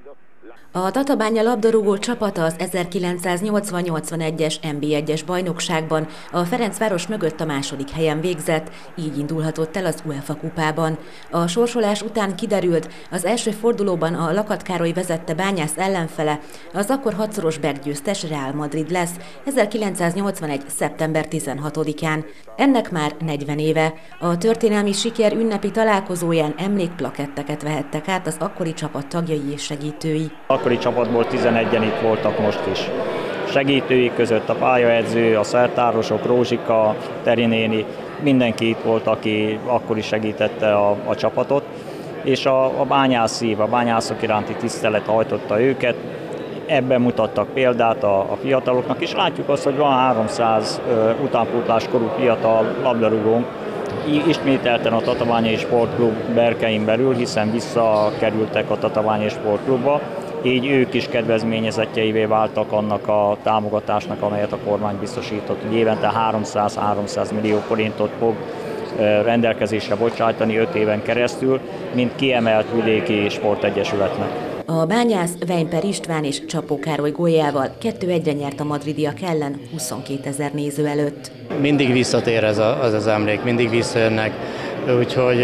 A Tatabánya labdarúgó csapata az 1980-81-es NB1-es bajnokságban a Ferencváros mögött a második helyen végzett, így indulhatott el az UEFA kupában. A sorsolás után kiderült, az első fordulóban a Lakat Károly vezette Bányász ellenfele, az akkor 6-szoros berggyőztes Real Madrid lesz 1981. szeptember 16-án. Ennek már 40 éve. A történelmi siker ünnepi találkozóján emlékplaketteket vehettek át az akkori csapat tagjai és segítői. Akkori csapatból 11-en itt voltak most is. Segítői között a pályaedző, a szertárosok, Rózsika, Teri néni, mindenki itt volt, aki akkor is segítette a csapatot, és a bányász szív, a bányászok iránti tisztelet hajtotta őket. Ebben mutattak példát a fiataloknak, és látjuk azt, hogy van 300 utánpótláskorú fiatal labdarúgónk, ismételten a Tatabányai Sportklub berkein belül, hiszen visszakerültek a Tatabányai Sportklubba, így ők is kedvezményezettjeivé váltak annak a támogatásnak, amelyet a kormány biztosított, hogy évente 300 millió forintot fog rendelkezésre bocsájtani 5 éven keresztül, mint kiemelt vidéki sportegyesületnek. A Bányász Vejnper István és Csapó Károly góljával 2-1-re nyert a madridiak ellen 22 000 néző előtt. Mindig visszatér ez az emlék, mindig visszajönnek, úgyhogy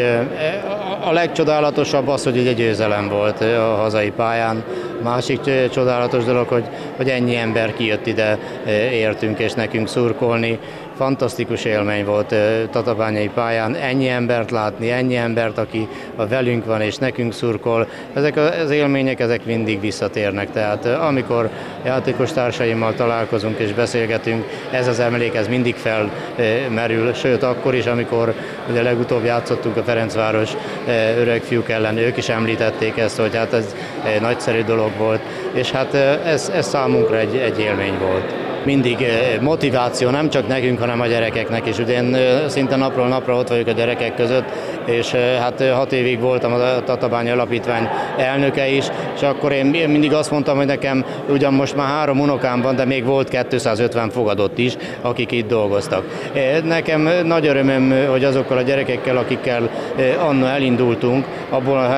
a legcsodálatosabb az, hogy egy győzelem volt a hazai pályán. Másik csodálatos dolog, hogy ennyi ember kijött ide értünk és nekünk szurkolni. Fantasztikus élmény volt tatabányai pályán, ennyi embert látni, ennyi embert, aki velünk van és nekünk szurkol. Ezek az élmények ezek mindig visszatérnek, tehát amikor játékos társaimmal találkozunk és beszélgetünk, ez az emlék ez mindig felmerül, sőt akkor is, amikor ugye legutóbb játszottunk a Ferencváros öregfiúk ellen, ők is említették ezt, hogy hát ez egy nagyszerű dolog volt, és hát ez számunkra egy élmény volt. Mindig motiváció, nem csak nekünk, hanem a gyerekeknek is. Ugye én szinte napról napra ott vagyok a gyerekek között, és hát 6 évig voltam a Tatabánya Alapítvány elnöke is, és akkor én mindig azt mondtam, hogy nekem ugyan most már 3 unokám van, de még volt 250 fogadott is, akik itt dolgoztak. Nekem nagy örömöm, hogy azokkal a gyerekekkel, akikkel anno elindultunk, abból a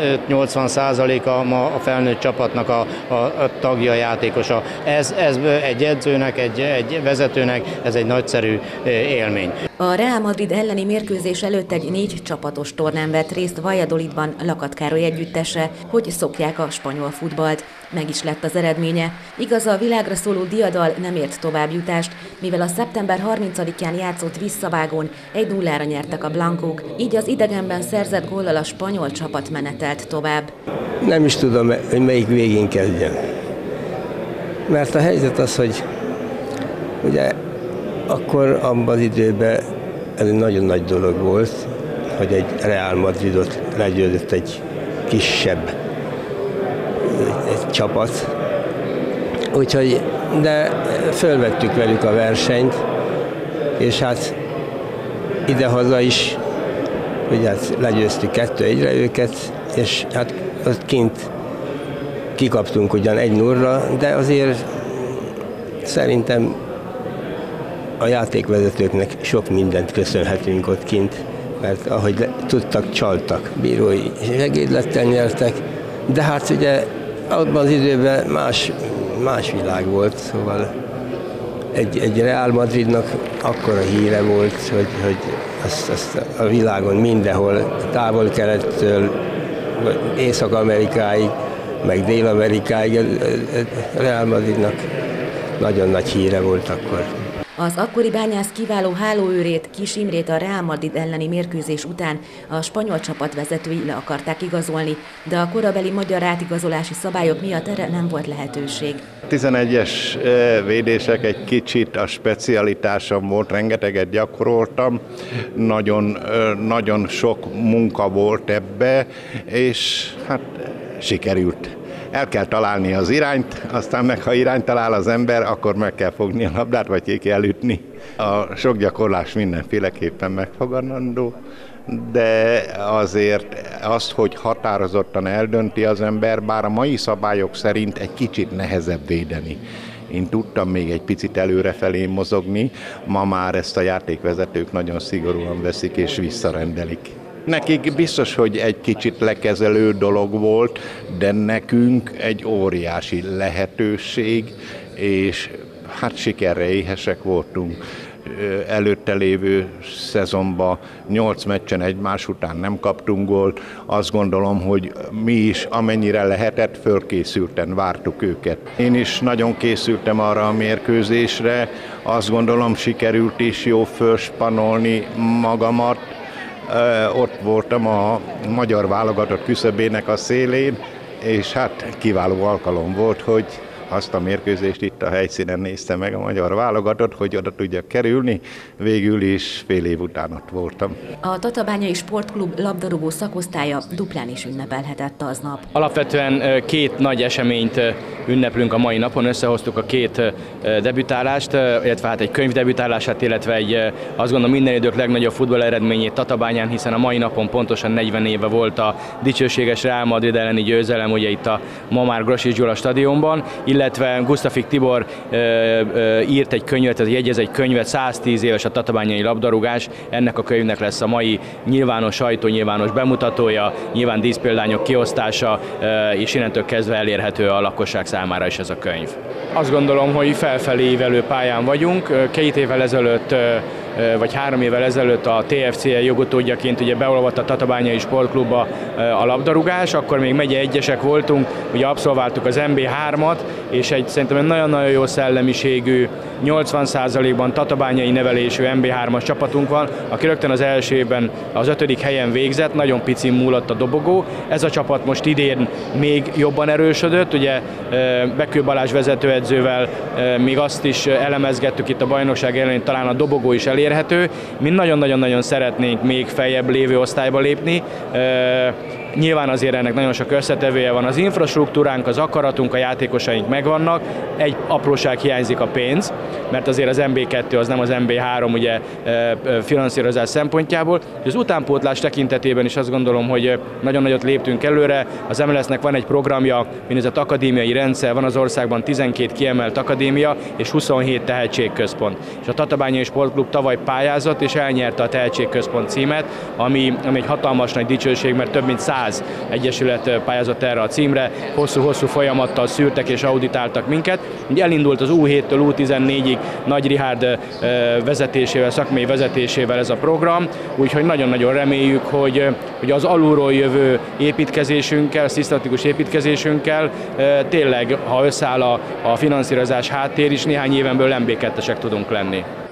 70-80%-a ma a felnőtt csapatnak a tagja, játékosa. Ez egy edzőnek, egy vezetőnek, ez egy nagyszerű élmény. A Real Madrid elleni mérkőzés előtt egy 4 csapatos tornán vett részt Valladolidban Lakat Károly együttese, hogy szokják a spanyol futballt. Meg is lett az eredménye. Igaz, a világra szóló diadal nem ért továbbjutást, mivel a szeptember 30-án játszott visszavágón 1-0-ra nyertek a blankók, így az idegenben szerzett góllal a spanyol csapat menetelt tovább. Nem is tudom, hogy melyik végén kezdjen. Mert a helyzet az, hogy ugye akkor abban az időben ez egy nagyon nagy dolog volt, hogy egy Real Madridot legyőzött egy kisebb egy csapat. Úgyhogy, de fölvettük velük a versenyt, és hát idehaza is, ugye hát legyőztük 2-1-re őket, és hát ott kint kikaptunk ugyan 1-0-ra, de azért szerintem a játékvezetőknek sok mindent köszönhetünk ott kint, mert ahogy tudtak, csaltak, bírói segédlettel nyertek, de hát ugye abban az időben más világ volt, szóval egy Real Madridnak akkora híre volt, hogy azt a világon mindenhol, távol-kelettől Észak-Amerikáig, meg Dél-Amerikáig Real Madridnak nagyon nagy híre volt akkor. Az akkori Bányász kiváló hálóőrét, Kis Imrét a Real Madrid elleni mérkőzés után a spanyol csapat vezetői le akarták igazolni, de a korabeli magyar átigazolási szabályok miatt erre nem volt lehetőség. 11-es védések egy kicsit a specialitásom volt, rengeteget gyakoroltam, nagyon sok munka volt ebbe, és hát sikerült. El kell találni az irányt, aztán meg ha irányt talál az ember, akkor meg kell fogni a labdát, vagy ki kell ütni. A sok gyakorlás mindenféleképpen megfogadandó, de azért azt, hogy határozottan eldönti az ember, bár a mai szabályok szerint egy kicsit nehezebb védeni. Én tudtam még egy picit előrefelé mozogni, ma már ezt a játékvezetők nagyon szigorúan veszik és visszarendelik. Nekik biztos, hogy egy kicsit lekezelő dolog volt, de nekünk egy óriási lehetőség, és hát sikerre éhesek voltunk. Előtte lévő szezonban 8 meccsen egymás után nem kaptunk gólt. Azt gondolom, hogy mi is amennyire lehetett, fölkészülten vártuk őket. Én is nagyon készültem arra a mérkőzésre, azt gondolom sikerült is jó fölspanolni magamat. Ott voltam a magyar válogatott küszöbének a szélén, és hát kiváló alkalom volt, hogy azt a mérkőzést itt a helyszínen nézte meg a magyar válogatott, hogy oda tudjak kerülni. Végül is fél év után ott voltam. A Tatabányai Sportklub labdarúgó szakosztálya duplán is ünnepelhetett aznap. Alapvetően két nagy eseményt ünneplünk a mai napon. Összehoztuk a két debütálást, illetve hát egy könyv debütálását, illetve egy, azt gondolom, minden idők legnagyobb futball eredményét Tatabányán, hiszen a mai napon pontosan 40 éve volt a dicsőséges Real Madrid elleni győzelem, ugye itt a ma már Grosics Gyula stadionban, illetve Gustafik Tibor írt egy könyvet, jegyez egy könyvet, 110 éves a tatabányai labdarúgás. Ennek a könyvnek lesz a mai nyilvános sajtónyilvános bemutatója, nyilván díszpéldányok kiosztása, és innentől kezdve elérhető a lakosság számára is ez a könyv. Azt gondolom, hogy felfelé ívelő pályán vagyunk. 2 évvel ezelőtt vagy 3 évvel ezelőtt a TFC jogutódjaként ugye beolvadt a Tatabányai Sportklubba a labdarúgás, akkor még megye egyesek voltunk, ugye abszolváltuk az MB3-at, és szerintem egy nagyon-nagyon jó szellemiségű, 80%-ban tatabányai nevelésű MB3-as csapatunk van, aki rögtön az első évben az 5. helyen végzett, nagyon picin múlott a dobogó. Ez a csapat most idén még jobban erősödött, ugye Bekő Balázs vezetőedzővel még azt is elemezgettük itt a bajnokság elején, talán a dobogó is elérhető. Mi nagyon-nagyon szeretnénk még feljebb lévő osztályba lépni. Nyilván azért ennek nagyon sok összetevője van, az infrastruktúránk, az akaratunk, a játékosaink megvannak, egy apróság hiányzik, a pénz, mert azért az MB2 az nem az MB3 ugye finanszírozás szempontjából. Az utánpótlás tekintetében is azt gondolom, hogy nagyon nagyot léptünk előre. Az MLS-nek van egy programja, úgynevezett akadémiai rendszer, van az országban 12 kiemelt akadémia és 27 tehetségközpont. És a Tatabányai Sportklub tavaly pályázott és elnyerte a tehetségközpont címet, ami egy hatalmas nagy dicsőség, mert több mint 100 egyesület pályázott erre a címre, hosszú-hosszú folyamattal szűrtek és auditáltak minket. Ugye elindult az U7-től U14-ig Nagy Rihárd vezetésével, szakmai vezetésével ez a program, úgyhogy nagyon-nagyon reméljük, hogy az alulról jövő építkezésünkkel, szisztematikus építkezésünkkel tényleg, ha összeáll a finanszírozás háttér is, néhány éven belül MB2-esek tudunk lenni.